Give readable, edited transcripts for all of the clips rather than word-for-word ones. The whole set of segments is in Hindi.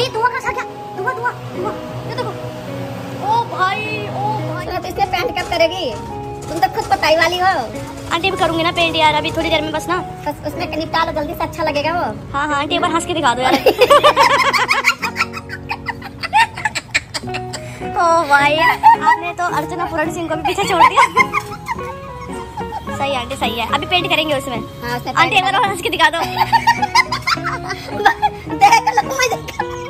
ये धुआं कैसा क्या? धुआं धुआं धुआं, ये देखो। ओ भाई तो इसके पेंट कब करेगी? तुम तो खुद पताई वाली हो। आंटी भी करूंगी ना पेंट यार, अभी थोड़ी देर में बस ना। बस उसमें निपटा लो जल्दी से, अच्छा लगेगा वो। हाँ हाँ आंटी एक बार हंस के दिखा दो यार। ओ भाई आपने तो अर्चना पूरण सिंह को भी पीछे छोड़ दिया। सही आंटी सही है, अभी पेंट करेंगे उसमें। हाँ, आंटी एक बार हंस के दिखा दो। देख लो मुझे।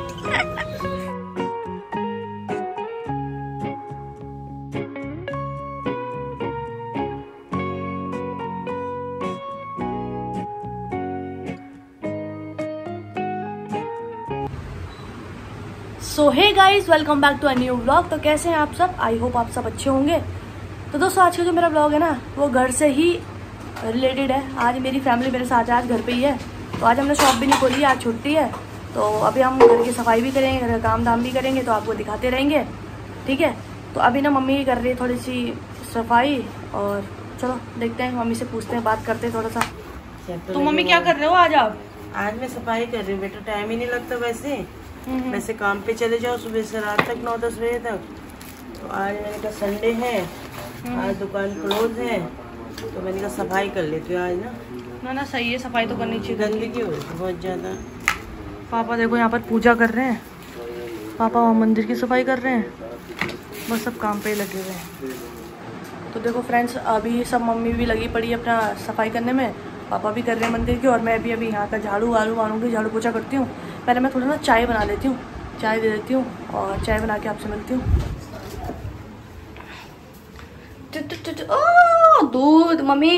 So hey guys, welcome back to a new vlog. तो कैसे हैं आप सब? आई होप आप सब अच्छे होंगे। तो दोस्तों आज का जो मेरा व्लॉग है ना, वो घर से ही रिलेटेड है। आज मेरी फैमिली मेरे साथ है, आज घर पे ही है। तो आज हमने शॉप भी नहीं खोली, आज छुट्टी है। तो अभी हम घर की सफाई भी करेंगे, घर का काम धाम भी करेंगे, तो आपको दिखाते रहेंगे, ठीक है। तो अभी ना मम्मी कर रही है थोड़ी सी सफाई, और चलो देखते हैं, मम्मी से पूछते हैं, बात करते हैं थोड़ा सा। तो मम्मी क्या कर रहे हो आज आप? आज मैं सफाई कर रही हूँ बेटा, टाइम ही नहीं लगता वैसे काम पे चले जाओ सुबह से रात तक 9-10 बजे तक। तो आज मैंने कहा संडे है, आज दुकान क्लोज है, तो मैंने कहा सफाई कर लेती हूँ आज ना सही है, सफाई तो करनी चाहिए। गंदगी हो रही है बहुत ज़्यादा। पापा देखो यहाँ पर पूजा कर रहे हैं, पापा वहाँ मंदिर की सफाई कर रहे हैं, बस सब काम पे ही लगे हुए हैं। तो देखो फ्रेंड्स, अभी सब मम्मी भी लगी पड़ी है अपना सफाई करने में, पापा भी कर रहे हैं मंदिर की, और मैं भी अभी यहाँ का झाड़ू मारूंगी, झाड़ू पोछा करती हूँ। पहले मैं थोड़ा ना चाय बना लेती हूँ, चाय दे देती हूँ, और चाय बना के आपसे मिलती हूँ। दूध, मम्मी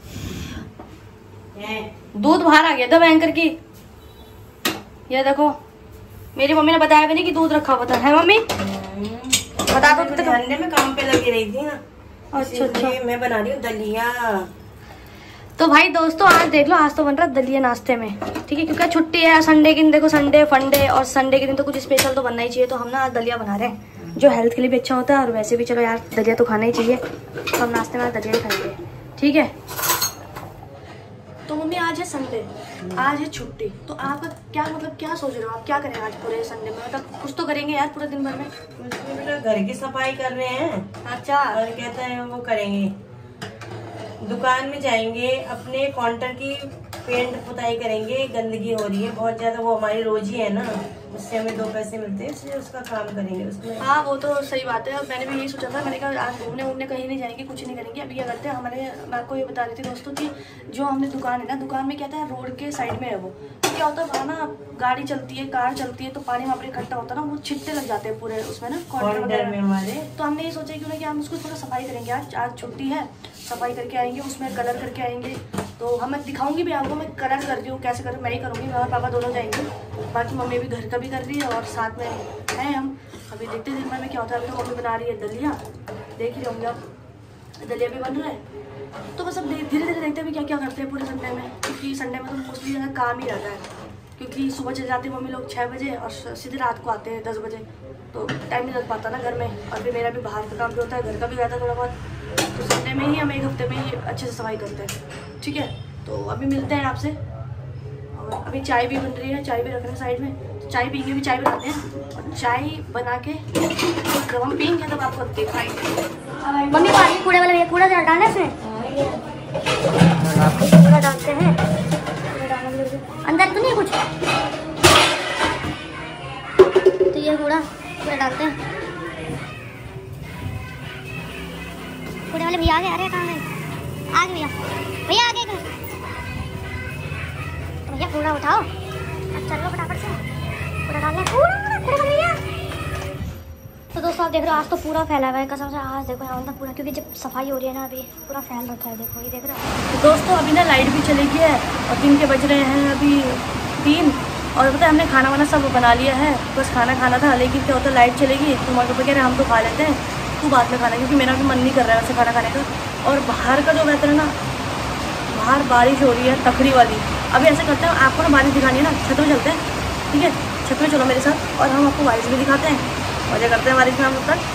दूध बाहर आ गया था बैंकर की। ये देखो, मेरी मम्मी ने बताया भी नहीं कि दूध रखा हुआ था, है मम्मी? बता दो। ठंडे में काम पे लगी रही थी ना। अच्छा, मैं बना रही हूँ दलिया। तो भाई दोस्तों आज देख लो, आज तो बन रहा है दलिया नाश्ते में, ठीक है, क्योंकि छुट्टी है संडे के दिन। देखो संडे फंडे, और संडे के दिन तो कुछ स्पेशल तो बनना ही चाहिए। तो हम ना आज दलिया बना रहे हैं, जो हेल्थ के लिए भी अच्छा होता है, और वैसे भी चलो यार दलिया तो खाना ही चाहिए। तो हम नाश्ते में दलिया ही खाएंगे, ठीक है। तो मम्मी आज है संडे, आज है छुट्टी, तो आप क्या क्या सोच रहे हो? आप क्या करें आज पूरे संडे में? मतलब कुछ तो करेंगे यार पूरे दिन भर में। बेटा घर की सफाई कर रहे हैं। अच्छा, और कहते हैं वो करेंगे, दुकान में जाएंगे, अपने काउंटर की पेंट पुताई करेंगे, गंदगी हो रही है बहुत ज्यादा, वो हमारी रोजी है ना, उससे हमें 2 पैसे मिलते हैं, इसलिए उसका काम करेंगे उसमें। हाँ वो तो सही बात है, और मैंने भी यही सोचा था। मैंने कहा आज घूमने कहीं नहीं जाएंगे, कुछ नहीं करेंगे। अभी क्या करते हैं, मैं आपको ये बता रही थी दोस्तों कि जो हमने दुकान है ना, दुकान में क्या था, रोड के साइड में है वो। तो क्या होता है वहाँ ना गाड़ी चलती है, कार चलती है, तो पानी वहाँ पर इकट्ठा होता है ना, वो छिट्टे लग जाते हैं पूरे उसमें ना, कॉर्नर में हमारे। तो हमने ये सोचा क्यों ना कि हम उसको थोड़ा सफाई करेंगे। आज छुट्टी है, सफाई करके आएंगे, उसमें कलर करके आएंगे। तो हम मैं दिखाऊंगी भी आपको, मैं कलर कर रही हूँ, कैसे करूँ मैं ही करूँगी, मैं और पापा दोनों जाएंगे। बाकी मम्मी भी घर का भी कर रही है, और साथ में हैं हम। अभी देखते दिन भर में क्या होता है। अभी तो मम्मी बना रही है दलिया, देख ही रहोगे आप, दलिया भी बन रहा है। तो बस अब धीरे धीरे देखते हैं क्या क्या करते हैं पूरे संडे में, क्योंकि संडे में तो मोस्टली ज़्यादा काम ही रहता है, क्योंकि सुबह चले जाते हैं मम्मी लोग 6 बजे, और सीधे रात को आते हैं 10 बजे। तो टाइम नहीं लग पाता ना घर में, और फिर मेरा भी बाहर का काम भी होता है, घर का भी रहता है थोड़ा बहुत। तो संडे में ही हम एक हफ्ते में ही अच्छे से सफाई करते हैं, ठीक है। तो अभी मिलते हैं आपसे, और अभी चाय भी बन रही है, चाय भी रख रहे हैं साइड में। तो चाय पीएंगे, भी चाय बनाते हैं, और चाय बना के जब हम पियेंगे तब आपको दिखाएंगे। मम्मी पानी कूड़े वाले कूड़ा डालना है इसमें, कूड़ा डालते हैं, अंदर तो नहीं कुछ, तो ये कूड़ा डालते हैं। कूड़े वाले भैया आगे, अरे कहाँ गए? आगे भैया आगे गए, तो भैया कूड़ा उठाओ, अब चलो फटाफट से कूड़ा डालना है, कूड़ा भैया। तो दोस्तों आप देख रहे हो, आज तो पूरा फैला हुआ है कसम से। आज देखो यहाँ पूरा, क्योंकि जब सफाई हो रही है ना, अभी पूरा फैल रखा है, देखो ये देख रहे हो। तो दोस्तों अभी ना लाइट भी चली गई है, और दिन के बज रहे हैं अभी 3, और पता है हमने खाना वाना सब बना लिया है, बस खाना था। लेकिन क्या होता है, लाइट चलेगी तो हमारे पापा कह रहे हैं हम तो खा लेते हैं, तू बाद में खाना, क्योंकि मेरा भी मन नहीं कर रहा है वैसे खाना खाने का। और बाहर का जो वेदर है ना, बाहर बारिश हो रही है तकड़ी वाली। अभी ऐसे करते हैं, आपको ना बारिश दिखानी है ना, छत में चलते हैं, ठीक है, छत में चलो मेरे साथ, और हम आपको बारिश भी दिखाते हैं, मजा करते हैं बारिश में हम लोग तक।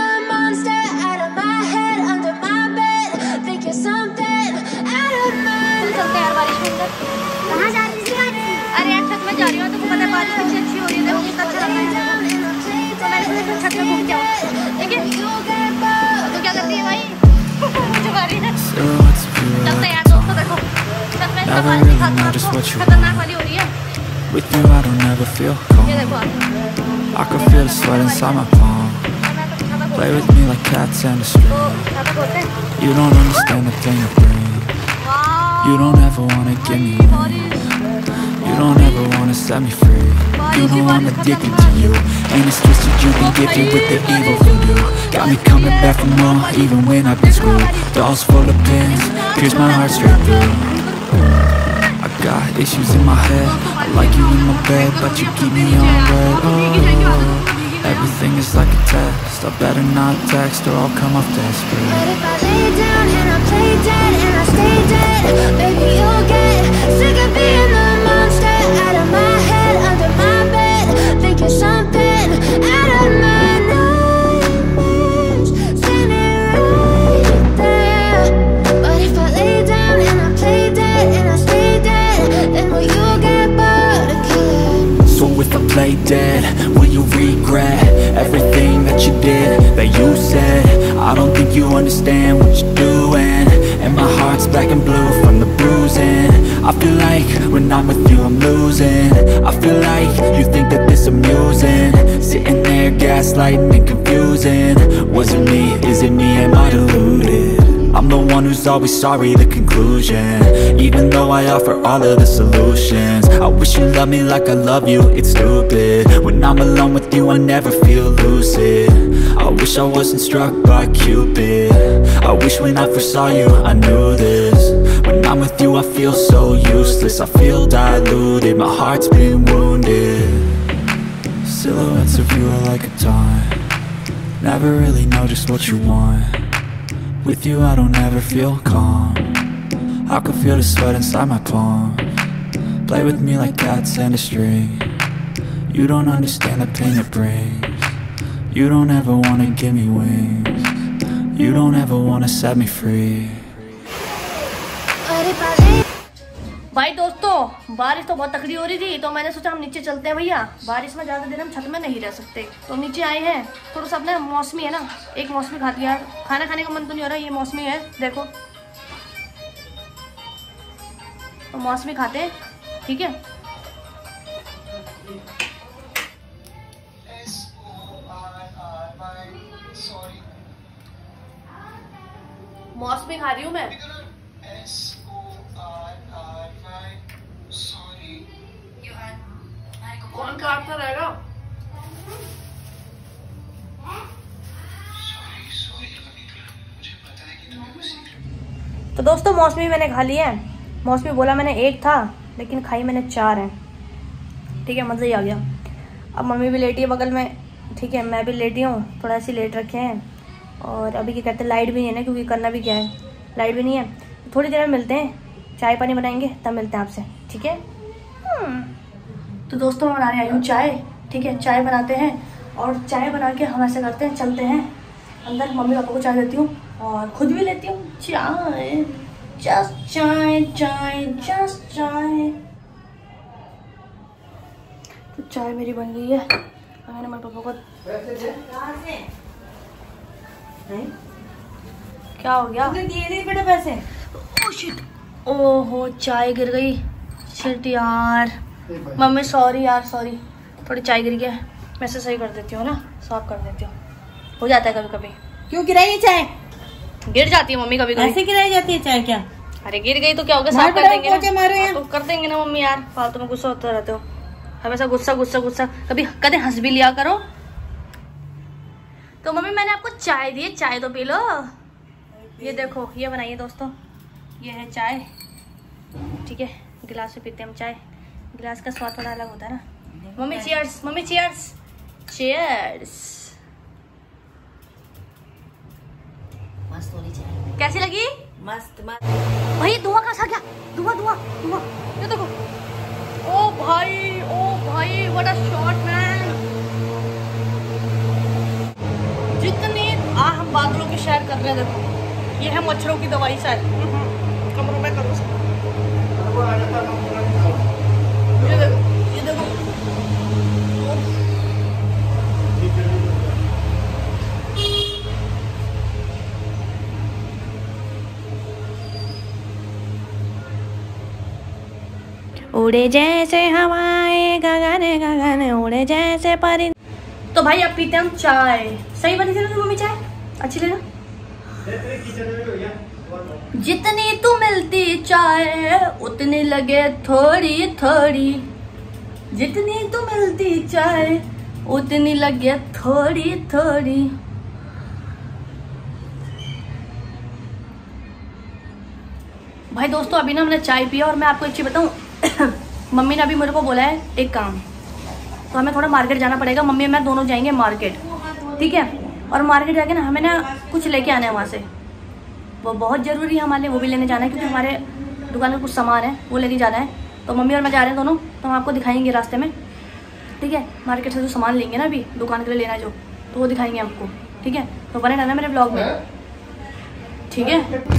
Something out of my कहाँ जा रही थी? अरे यार छत में जा रही हूँ, तुमको पता है बारिश अच्छी अच्छी हो रही है, देखो कितना अच्छा लग रहा है। तो मैंने सोचा छत में घूम के आऊँ, ठीक है? तो क्या करती है भाई? मुझे मारी है। चलते हैं यार दोस्तों, देखो छत में इतना बारिश दिखाती हूँ आपको, खतरनाक वाली हो रही है। With you I don't ever feel calm. ये देखो आप। I can feel the sweat inside my palm. Play with me like cats and a string. तो यहाँ पे बोलते हैं You don't understand the pain it brings. You don't ever wanna give me wings. You don't ever wanna set me free. You know I'm addicted to you, and it's twisted you've been gifted with the evil voodoo. Got me coming back for more, even when I've been screwed. Dolls full of pins, pierce my heart straight through. I got issues in my head. I like you in my bed, but you keep me on red. Oh, everything is like a test. I better not text or I'll come off desperate. But if I lay down and I play dead and I stay dead, baby you'll get sick of being the monster out of my head, under my bed, thinking something out of my nightmares, standing right there. But if I lay down and I play dead and I stay dead, then will you get bored of killing? So if I play dead, will you regret everything that you did, that you said? I don't think you understand what you're doing, and my heart's black and blue from the bruising. I feel like when I'm with you I'm losing. I feel like you think that this amusing, sitting there gaslighting and confusing. Was it me? Is it me? Am I deluded? I'm the one who's always sorry, the conclusion, even though I offer all of the solutions. I wish you loved me like I love you, it's stupid. When I'm alone with you I never feel lucid. I wish I wasn't struck by Cupid. I wish when I first saw you I knew this. When I'm with you I feel so useless, I feel diluted, my heart's been wounded. Silhouettes of you are like a taunt, never really know just what you want. With you I don't ever feel calm, I can feel the sweat inside my palm. Play with me like cats and a string. You don't understand the pain it brings. You don't ever wanna give me wings. You don't ever wanna set me free. But if I lay भाई दोस्तों बारिश तो बहुत तकड़ी हो रही थी, तो मैंने सोचा हम नीचे चलते हैं भैया, बारिश में ज़्यादा देर हम छत में नहीं रह सकते, तो नीचे आए हैं। थोड़ा सा अपने मौसमी है ना, एक मौसमी खाती है यार, खाना खाने का मन तो नहीं हो रहा, ये मौसमी है देखो, तो मौसमी खाते हैं, ठीक है। मौसमी खा रही हूँ मैं। कौन काटता रहेगा? तो दोस्तों मौसमी मैंने खा लिया है। मौसमी बोला मैंने एक था, लेकिन खाई मैंने 4 हैं, ठीक है, मज़ा ही आ गया। अब मम्मी भी लेटी है बगल में, ठीक है, मैं भी लेटी हूँ, थोड़ा ऐसे लेट रखे हैं। और अभी क्या कहते हैं, लाइट भी नहीं है ना, क्योंकि करना भी क्या है, लाइट भी नहीं है। थोड़ी देर में मिलते हैं, चाय पानी बनाएंगे तब मिलते हैं आपसे, ठीक है। तो दोस्तों मैं बनाने आई हूँ चाय, ठीक है, चाय बनाते हैं, और चाय बना के हम ऐसे करते हैं, चलते हैं अंदर, मम्मी पापा को चाय देती हूँ और खुद भी लेती हूँ चाय, जस्ट चाय चाय जस्ट चाय। तो चाय मेरी बन गई है, और मैंने मेरे पापा को क्या हो गया, दिए नहीं बेटा पैसे। ओह शिट, ओहो चाय गिर गई, शिट यार, मम्मी सॉरी यार, सॉरी, थोड़ी चाय गिर गया, मैं से सही कर देती हूँ ना, साफ कर देती हूँ, हो जाता है कभी कभी। क्यों गिराई है चाय? गिर जाती है मम्मी कभी कभी। ऐसे गिराई जाती है चाय क्या? अरे गिर गई तो क्या हो गया, साफ कर देंगे ना, तो कर देंगे ना मम्मी, यार फालतू में गुस्सा होते रहते हो, हमेशा गुस्सा गुस्सा गुस्सा, कभी कदे हंस भी लिया करो। तो मम्मी मैंने आपको चाय दी है, चाय तो पी लो, ये देखो ये बनाइए दोस्तों, ये है चाय, ठीक है, गिलास में पीते हैं हम चाय, गिलास का स्वाद थोड़ा अलग होता है ना। Mummy cheers, mummy cheers, cheers. मस्त होनी चाहिए। कैसी लगी? मस्त मस्त। भाई धुआं कैसा गया, धुआं धुआं धुआं, ये देखो, ओ भाई व्हाट अ शॉट मैन। जितनी हम बादलों की सैर कर रहे हैं, देखो ये है मच्छरों की दवाई शायद, कमरों में करो उड़े जैसे हवाएं गगन गगन उड़े जैसे परिंदे। तो भाई अब पीते हम चाय। सही बनी थी ना मम्मी चाय? अच्छी लगी ना? जितनी तू मिलती चाय उतनी लगे थोड़ी थोड़ी, जितनी तू मिलती चाय उतनी लगे थोड़ी थोड़ी। भाई दोस्तों अभी ना मैंने चाय पिया और मैं आपको एक चीज बताऊं मम्मी ने अभी मेरे को बोला है एक काम, तो हमें थोड़ा मार्केट जाना पड़ेगा। मम्मी और मैं दोनों जाएंगे मार्केट, ठीक है? और मार्केट जाके ना हमें ना कुछ लेके आना है वहाँ से, वो बहुत ज़रूरी है हमारे लिए, वो भी लेने जाना है क्योंकि हमारे दुकान में कुछ सामान है वो लेके जाना है। तो मम्मी और मैं जा रहे हैं दोनों, तो हम आपको दिखाएंगे रास्ते में, ठीक है? मार्केट से जो सामान लेंगे ना अभी दुकान के लिए लेना जो, तो वो दिखाएंगे आपको, ठीक है? तो बने रहना मेरे ब्लॉग में, ठीक है?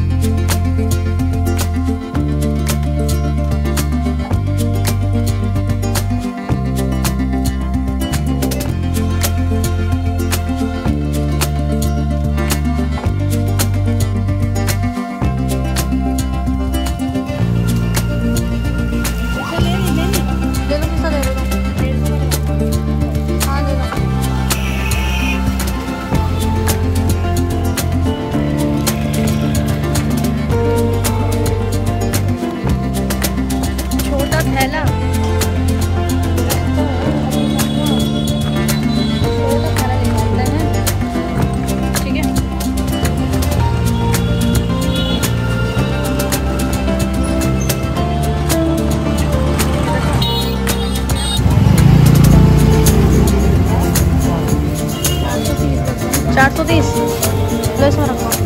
इसमें रखो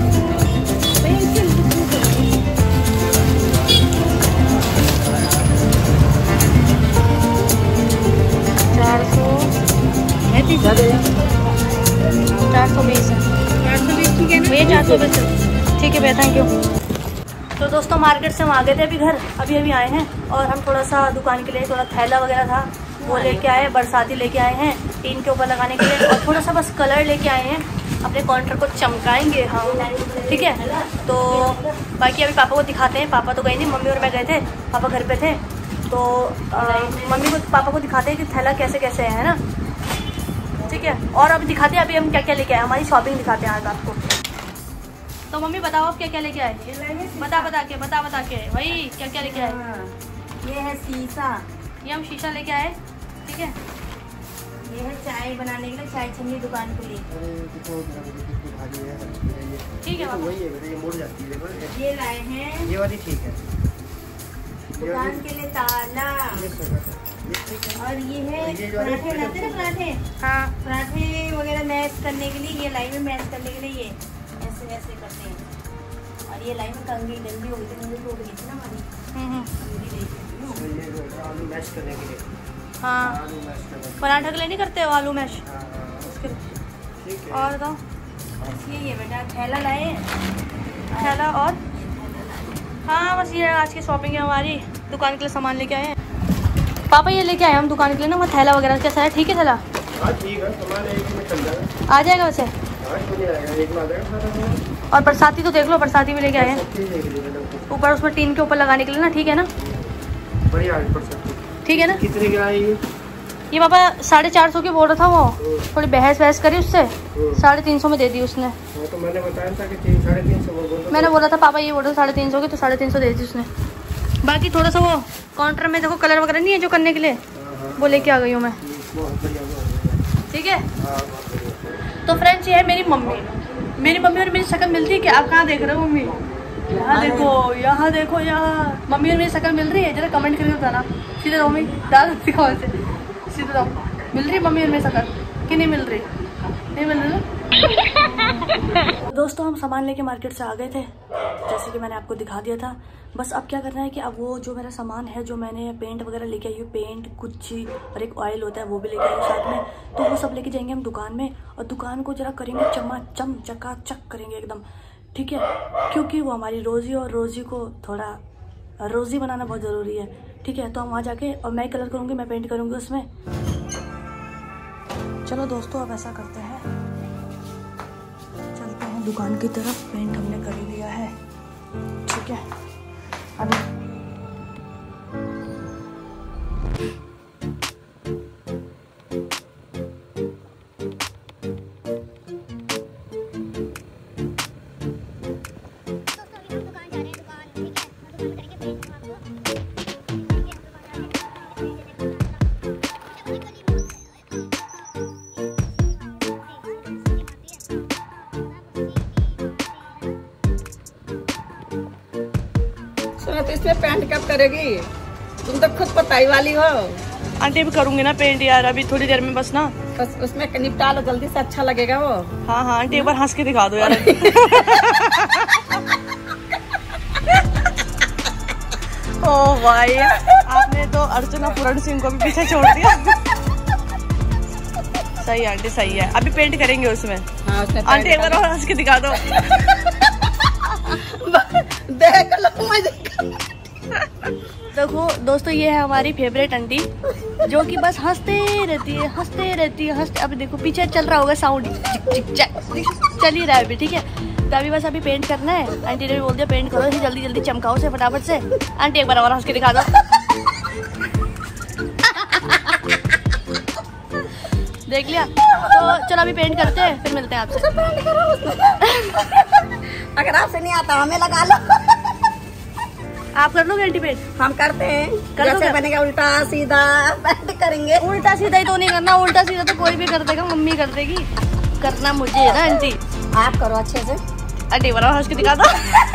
420 है। 420 ठीक है ना भैया? 420 ठीक है भैया, थैंक यू। तो दोस्तों मार्केट से हम आ गए थे अभी घर, अभी आए हैं और हम थोड़ा सा दुकान के लिए थोड़ा थैला वगैरह था वो लेके आए, बरसाती लेके आए हैं टीन के ऊपर लगाने के लिए, और थोड़ा सा बस कलर लेके आए हैं, अपने काउंटर को चमकाएंगे हम, ठीक है? तो बाकी अभी पापा को दिखाते हैं। पापा तो गए नहीं, मम्मी और मैं गए थे, पापा घर पे थे। तो मम्मी को पापा को दिखाते हैं कि थैला कैसे कैसे है ना, ठीक है? और अभी दिखाते हैं अभी हम क्या क्या लेके आए, हमारी शॉपिंग दिखाते हैं आज आपको। तो मम्मी बताओ आप क्या क्या लेके आए? बता के वही क्या क्या लेके आए? ये है शीशा, ये हम शीशा लेके आए, ठीक है? ये है चाय बनाने के लिए, चाय छन्नी दुकान के लिए, ठीक है? ये लाए हैं, ये वाली ठीक है, दुकान के लिए ताला, और ये है पराठे लाते ना, पराठे, हाँ पराठे वगैरह मैश करने के लिए, ये लाइन में मैश करने के लिए ये ऐसे ऐसे करते हैं। और ये लाइन में कंघी गंदी हो गई थी, मुझे टूट गई थी ना हमारी, आलू मैश करने के लिए। हाँ पराठा के लिए नहीं करते हो आलू मैश, उसके ठीक है। और बताओ? बस ये बेटा थैला लाए, थैला और हाँ बस ये आज की शॉपिंग है हमारी, दुकान के लिए सामान लेके आए हैं। पापा ये लेके आए हम दुकान के लिए ना, वो थैला वगैरह कैसा है? ठीक है थैला? हाँ ठीक है, सामान एक में चल जाएगा, आ जाएगा वैसे? हाँ क्यों नहीं आएगा, एक में आ जाएगा। और बरसाती तो देख लो, बरसाती भी लेके आए हैं ऊपर, उसमें टीन के ऊपर लगाने के लिए ना, ठीक है ना? बढ़िया, ठीक है ना? कितने की आई ये पापा 450 की बोल रहा था, वो थोड़ी बहस करी उससे, 350 में दे दी उसने। तो मैंने बताया था कि 350 बोल, मैंने बोला था पापा ये बोल रहा था 350 की, तो 350 दे दी उसने। बाकी थोड़ा सा वो काउंटर में देखो कलर वगैरह नहीं है जो करने के लिए, वो लेके आ गई हूँ मैं, ठीक है? तो फ्रेंड्स ये है मेरी मम्मी, मेरी मम्मी और मेरी शक्ल मिलती है क्या? आप कहाँ देख रहे हो मम्मी? यहाँ देखो, यहाँ देखो, यहाँ मम्मी और मेरी शक्ल मिल रही है? जरा कमेंट करके बताना। सीधे रहो मम्मी, डाल दिखाओ ऐसे, सीधे रहो। मिल रही है मम्मी और मेरी शक्ल कि नहीं मिल रही? नहीं मिल रही ना? दोस्तों हम सामान लेके मार्केट से आ गए थे, जैसे कि मैंने आपको दिखा दिया था। बस अब क्या करना है कि अब वो जो मेरा सामान है, जो मैंने पेंट वगैरह लेके आई हूँ, पेंट, गुच्ची और एक ऑयल होता है वो भी लेके आई हूँ साथ में, तो वो सब लेके जाएंगे हम दुकान में, और दुकान को जरा करेंगे चमाचम, चकाचक करेंगे एकदम, ठीक है? क्योंकि वो हमारी रोज़ी, और रोज़ी को थोड़ा रोज़ी बनाना बहुत ज़रूरी है, ठीक है? तो हम वहाँ जाके, और मैं कलर करूँगी, मैं पेंट करूँगी उसमें। चलो दोस्तों अब ऐसा करते हैं, चलते हैं दुकान की तरफ। पेंट हमने कर लिया है, ठीक है? अभी सुनो तो इसमें पेंट कब करेगी? तुम तो खुद पताई वाली हो। आंटी अभी करूंगी ना पेंट यार, अभी थोड़ी देर में बस ना। बस उसमें निपटा लो जल्दी से, अच्छा लगेगा वो। हाँ हाँ आंटी एक बार हंस के दिखा दो यार। ओ भाई आपने तो अर्चना पूरण सिंह को भी पीछे छोड़ दिया। सही आंटी सही है, अभी पेंट करेंगे उसमें। हाँ, उसमें आंटी एक बार और हंस के दिखा दो। देख लो मैं देखो दोस्तों ये है हमारी फेवरेट आंटी, जो कि बस हंसते रहती है हंसते रहती है हंसते। अभी देखो पीछे चल रहा होगा साउंड, चल ही रहा है अभी, ठीक है। तो अभी बस अभी पेंट करना है। आंटी ने भी बोल दिया पेंट करो, जल्दी जल्दी चमकाओ से फटाफट से। आंटी एक बार और हंस के दिखा दो। देख लिया? तो चलो अभी पेंट करते हैं, फिर मिलते हैं आपसे। अगर आपसे नहीं आता हमें लगा लो। आप कर लोगे आंटी पेंट? हम करते हैं, कर दो। बनेगा उल्टा सीधा पेंट करेंगे। उल्टा सीधा ही तो नहीं करना, उल्टा सीधा तो कोई भी कर देगा, मम्मी कर देगी। करना मुझे है ना आंटी। आप करो अच्छे से। आंटी बराबर हंस के दिखा दो।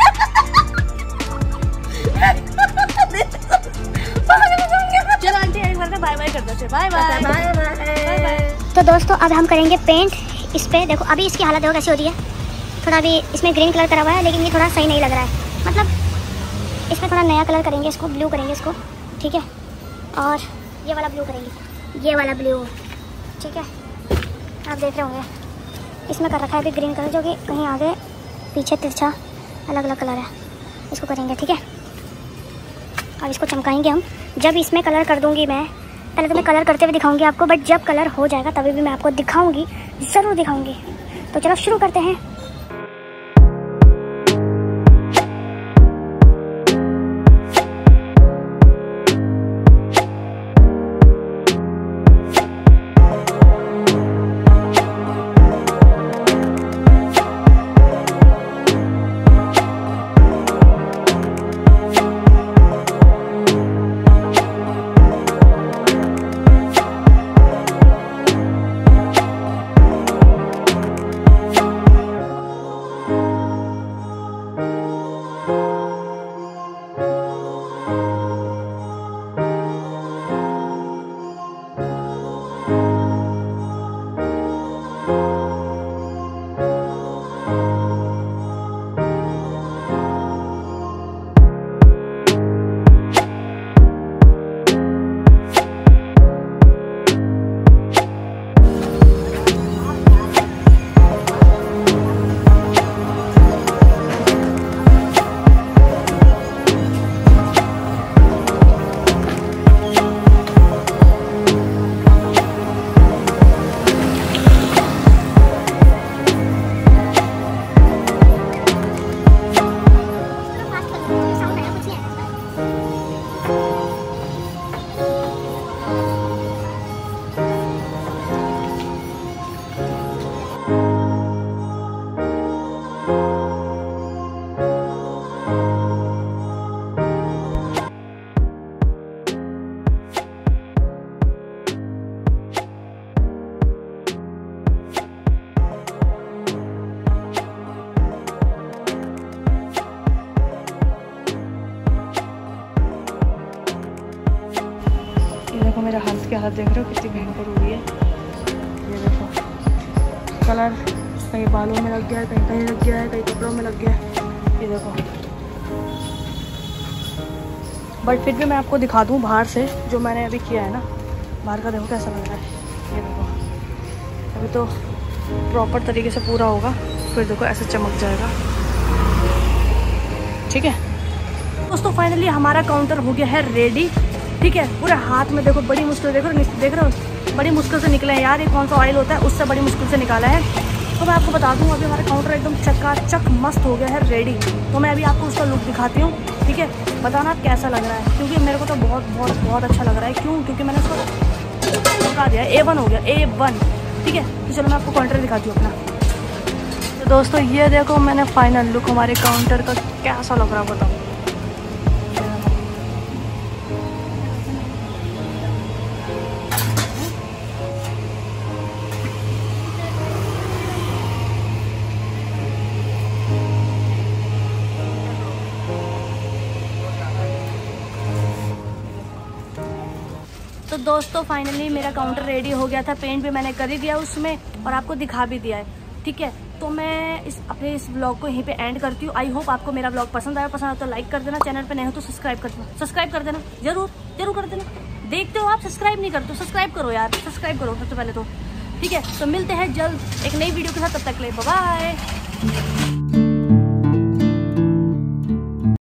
चलो आंटी एक बार बाय बाय कर दो। Bye bye bye bye. तो दोस्तों अब हम करेंगे पेंट इस पे। देखो अभी इसकी हालत देखो कैसी हो रही है। थोड़ा अभी इसमें ग्रीन कलर करा हुआ है, लेकिन ये थोड़ा सही नहीं लग रहा है। मतलब इसमें थोड़ा नया कलर करेंगे, इसको ब्लू करेंगे इसको, ठीक है। और ये वाला ब्लू करेंगे, ये वाला ब्लू, ठीक है। आप देख रहे होंगे इसमें कर रखा है अभी ग्रीन कलर, जो कि कहीं आगे पीछे तिरछा अलग अलग कलर है। इसको करेंगे, ठीक है। अब इसको चमकाएंगे हम। जब इसमें कलर कर दूंगी मैं, पहले तो मैं कलर करते हुए दिखाऊंगी आपको, बट जब कलर हो जाएगा तभी भी मैं आपको दिखाऊंगी, ज़रूर दिखाऊंगी। तो चलो शुरू करते हैं। मेरा हाथ की हालत देख रहे हो कितनी भयंकर हो रही है। ये देखो कलर कहीं बालों में लग गया है, कहीं कहीं लग गया है, कहीं कपड़ों में लग गया है। ये देखो, बट फिर भी मैं आपको दिखा दूँ बाहर से जो मैंने अभी किया है ना, बाहर का देखो कैसा लग रहा है। ये देखो अभी तो प्रॉपर तरीके से पूरा होगा, फिर देखो ऐसे चमक जाएगा, ठीक है दोस्तों। फाइनली हमारा काउंटर हो गया है रेडी, ठीक है। पूरे हाथ में देखो, बड़ी मुश्किल, देख रहे हो बड़ी मुश्किल से निकले हैं यार। ये कौन सा ऑयल होता है, उससे बड़ी मुश्किल से निकाला है। तो मैं आपको बता दूं अभी हमारा काउंटर एकदम चकाचक मस्त हो गया है रेडी। तो मैं अभी आपको उसका लुक दिखाती हूँ, ठीक है। बताना कैसा लग रहा है, क्योंकि मेरे को तो बहुत बहुत बहुत अच्छा लग रहा है। क्यों? क्योंकि मैंने उसको बता दिया A1 हो गया, A1, ठीक है। तो चलो मैं आपको काउंटर दिखाती हूँ अपना। तो दोस्तों ये देखो मैंने फाइनल लुक हमारे काउंटर का कैसा लग रहा है बताओ। तो दोस्तों फाइनली मेरा काउंटर रेडी हो गया था, पेंट भी मैंने कर ही दिया उसमें और आपको दिखा भी दिया है, ठीक है। तो मैं इस ब्लॉग को यहीं पे एंड करती हूँ। आई होप आपको मेरा ब्लॉग पसंद आया तो लाइक कर देना, चैनल पे नए हो तो सब्सक्राइब कर देना, जरूर कर देना। देखते हो आप, सब्सक्राइब नहीं करते, सब्सक्राइब करो यार, सब्सक्राइब करो सबसे पहले तो, ठीक है। तो मिलते हैं जल्द एक नई वीडियो के साथ, तब तक के लिए बाय बाय।